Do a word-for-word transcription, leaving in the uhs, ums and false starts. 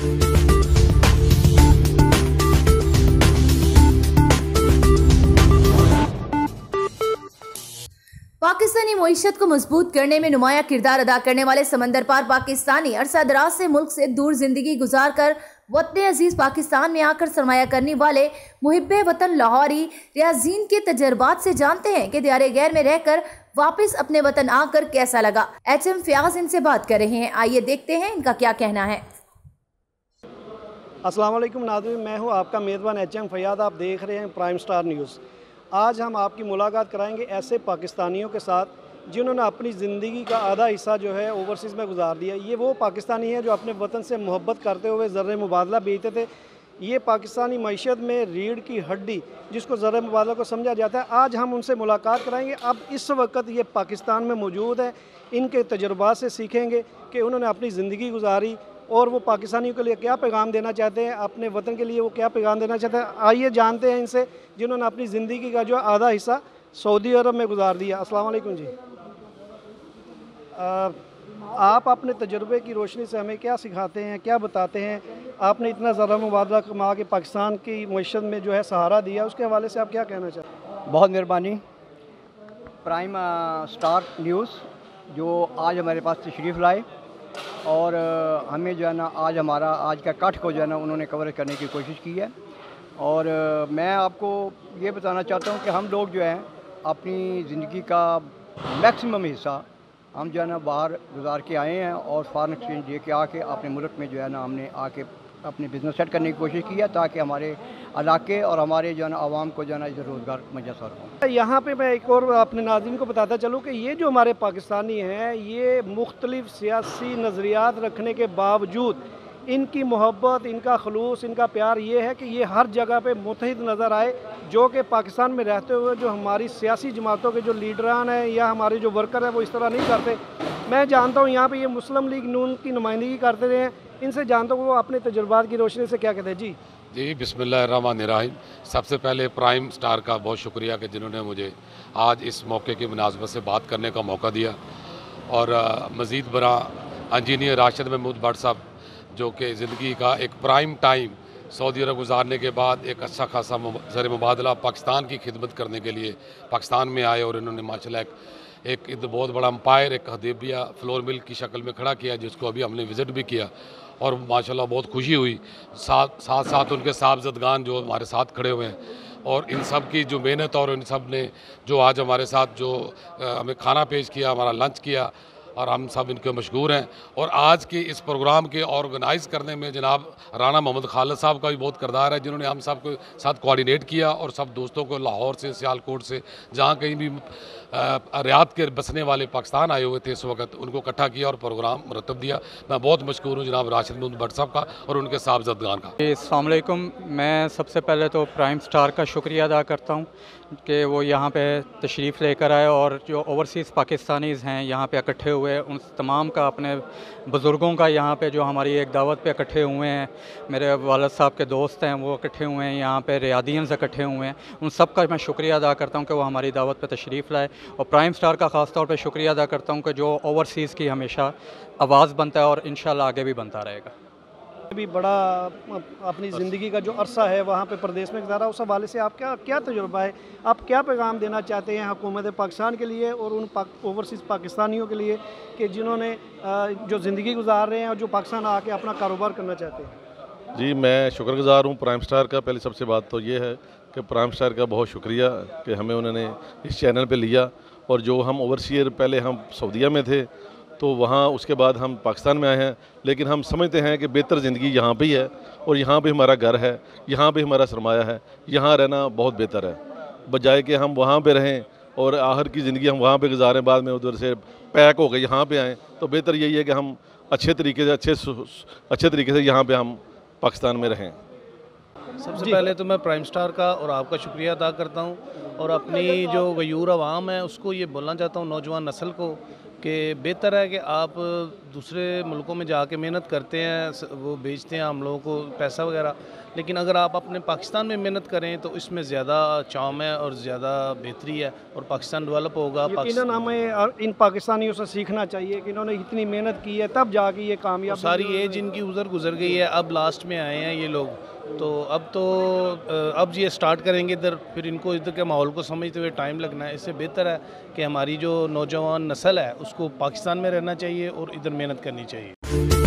पाकिस्तानी मईशत को मजबूत करने में नुमाया किरदार अदा करने वाले समंदर पार पाकिस्तानी अरसा दराज से मुल्क से दूर जिंदगी गुजार कर वतन अजीज पाकिस्तान में आकर सरमाया करने वाले मुहिब्बे वतन लाहौरी रियाजीन के तजर्बात से जानते हैं कि दियारे गैर में रहकर वापस अपने वतन आकर कैसा लगा। एच एम फयाज इनसे बात कर रहे हैं, आइए देखते हैं इनका क्या कहना है। अस्सलाम वालेकुम नाज़रीन, मैं हूं आपका मेज़बान एच एम फयाद। आप देख रहे हैं प्राइम स्टार न्यूज़। आज हम आपकी मुलाकात कराएंगे ऐसे पाकिस्तानियों के साथ जिन्होंने अपनी ज़िंदगी का आधा हिस्सा जो है ओवरसीज़ में गुजार दिया। ये वो पाकिस्तानी हैं जो अपने वतन से मोहब्बत करते हुए ज़र मुबादला बेचते थे। ये पाकिस्तानी मईशत में रीढ़ की हड्डी जिसको ज़र मुबादला को समझा जाता है, आज हम उनसे मुलाकात कराएंगे। अब इस वक्त ये पाकिस्तान में मौजूद है, इनके तजुर्बा से सीखेंगे कि उन्होंने अपनी ज़िंदगी गुजारी और वो पाकिस्तानियों के लिए क्या पैगाम देना चाहते हैं, अपने वतन के लिए वो क्या पैगाम देना चाहते हैं। आइए जानते हैं इनसे जिन्होंने अपनी ज़िंदगी का जो आधा हिस्सा सऊदी अरब में गुजार दिया। अस्सलाम वालेकुम जी। आ, आप अपने तजुर्बे की रोशनी से हमें क्या सिखाते हैं, क्या बताते हैं? आपने इतना ज़रा मुबादला कमा के पाकिस्तान की मईशत में जो है सहारा दिया, उसके हवाले से आप क्या कहना चाहते हैं? बहुत मेहरबानी। प्राइम स्टार न्यूज़ जो आज हमारे पास तशरीफ़ लाए और हमें जो है ना आज हमारा आज का कट को जो है ना उन्होंने कवर करने की कोशिश की है। और मैं आपको ये बताना चाहता हूँ कि हम लोग जो हैं अपनी ज़िंदगी का मैक्सिमम हिस्सा हम जो है ना बाहर गुजार के आए हैं और फॉरेन एक्सचेंज दे के आके अपने मुल्क में जो है ना हमने आके अपने बिज़नेस सेट करने की कोशिश की है ताकि हमारे इलाके और हमारे जो है ना आवाम को जो है ना इधर रोज़गार मैसर हो। यहाँ पे मैं एक और अपने नाज़रीन को बताता चलूँ कि ये जो हमारे पाकिस्तानी हैं ये मुख्तलिफ़ सियासी नज़रियात रखने के बावजूद इनकी मोहब्बत, इनका खलूस, इनका प्यार ये है कि ये हर जगह पे मुत्तहिद नज़र आए, जो कि पाकिस्तान में रहते हुए जो हमारी सियासी जमातों के जो लीडरान हैं या हमारे जो वर्कर हैं वो इस तरह नहीं करते। मैं जानता हूँ यहाँ पे ये मुस्लिम लीग नून की नुमाइंदगी करते रहे हैं, इनसे जानता हूँ वो अपने तजुर्बात की रोशनी से क्या कहते हैं। जी जी बिस्मिल्लाहिर्रहमानिर्रहीम। सबसे पहले प्राइम स्टार का बहुत शुक्रिया कि जिन्होंने मुझे आज इस मौके की मुनासबत से बात करने का मौका दिया। और मज़ीद बरा इंजीनियर राशिद महमूद भट्ट साहब जो कि ज़िंदगी का एक प्राइम टाइम सऊदी अरब गुजारने के बाद एक अच्छा खासा ज़र मुबादला पाकिस्तान की खिदमत करने के लिए पाकिस्तान में आए और इन्होंने माशाल्लाह एक एक बहुत बड़ा अम्पायर एक हदीबिया फ्लोर मिल की शक्ल में खड़ा किया, जिसको अभी हमने विज़िट भी किया और माशाल्लाह बहुत खुशी हुई। साथ साथ साथ उनके साहबज़दगान जो हमारे साथ खड़े हुए हैं और इन सब की जो मेहनत और इन सब ने जो आज हमारे साथ जो हमें खाना पेश किया, हमारा लंच किया और हम सब इनके मशहूर हैं। और आज के इस प्रोग्राम के ऑर्गेनाइज़ करने में जनाब राना मोहम्मद खालिद साहब का भी बहुत किरदार है, जिन्होंने हम सब के साथ कोऑर्डिनेट किया और सब दोस्तों को लाहौर से, सियालकोट से, जहाँ कहीं भी रियाद के बसने वाले पाकिस्तान आए हुए थे इस वक्त, उनको इकट्ठा किया और प्रोग्राम मुरतब दिया। मैं बहुत मशहूर हूँ जनाब राशिद महमूद भट्ट साहब का और उनके साहबज़दगान का। अस्सलाम वालेकुम। मैं सबसे पहले तो प्राइम स्टार का शुक्रिया अदा करता हूँ कि वो यहाँ पे तशरीफ़ लेकर आए और जो ओवरसीज़ पाकिस्तानीज़ हैं यहाँ पे इकट्ठे हुए, उन तमाम का अपने बुज़ुर्गों का यहाँ पे जो हमारी एक दावत पे इकट्ठे हुए हैं, मेरे वालिद साहब के दोस्त हैं वो इकट्ठे हुए हैं, यहाँ पे रियादियंस इकट्ठे हुए हैं, उन सब का मैं शुक्रिया अदा करता हूँ कि वो हमारी दावत पे तशरीफ़ लाए। और प्राइम स्टार का ख़ास तौर पे शुक्रिया अदा करता हूँ कि जो ओवरसीज़ की हमेशा आवाज़ बनता है और इंशाल्लाह आगे भी बनता रहेगा। भी बड़ा अपनी ज़िंदगी का जो अरसा है वहाँ पे प्रदेश में गुजारा, उस हवाले से आप क्या क्या तजुर्बा है, आप क्या पैगाम देना चाहते हैं हुकूमत पाकिस्तान के लिए और उन पाक, ओवरसीज़ पाकिस्तानियों के लिए कि जिन्होंने जो ज़िंदगी गुजार रहे हैं और जो पाकिस्तान आके अपना कारोबार करना चाहते हैं? जी मैं शुक्रगुज़ार हूँ प्राइम स्टार का। पहले सबसे बात तो ये है कि प्राइम स्टार का बहुत शुक्रिया कि हमें उन्होंने इस चैनल पर लिया। और जो हम ओवरसीयर पहले हम सऊदीया में थे तो वहाँ उसके बाद हम पाकिस्तान में आए हैं, लेकिन हम समझते हैं कि बेहतर ज़िंदगी यहाँ पे ही है और यहाँ पे हमारा घर है, यहाँ पे हमारा सरमाया है, यहाँ रहना बहुत बेहतर है बजाय कि हम वहाँ पे रहें और आखिर की ज़िंदगी हम वहाँ पे गुजारें, बाद में उधर से पैक हो गए यहाँ पे आएँ। तो बेहतर यही है कि हम अच्छे तरीके से अच्छे अच्छे तरीके से यहाँ पर हम पाकिस्तान में रहें। सबसे पहले तो मैं प्राइम स्टार का और आपका शुक्रिया अदा करता हूँ और अपनी जो गयूर अवाम है उसको ये बोलना चाहता हूँ, नौजवान नस्ल को, कि बेहतर है कि आप दूसरे मुल्कों में जाके मेहनत करते हैं, वो बेचते हैं हम लोगों को पैसा वगैरह, लेकिन अगर आप अपने पाकिस्तान में मेहनत करें तो इसमें ज़्यादा चाम है और ज़्यादा बेहतरी है और पाकिस्तान डेवलप होगा। यकीनन हमें इन पाकिस्तानियों से सीखना चाहिए कि इन्होंने इतनी मेहनत की है तब जाके ये कामयाब। सारी एज इनकी उधर गुजर गई है, अब लास्ट में आए हैं ये लोग, तो अब तो अब ये स्टार्ट करेंगे इधर, फिर इनको इधर के माहौल को समझते हुए टाइम लगना है। इससे बेहतर है कि हमारी जो नौजवान नस्ल है उसको पाकिस्तान में रहना चाहिए और इधर मेहनत करनी चाहिए।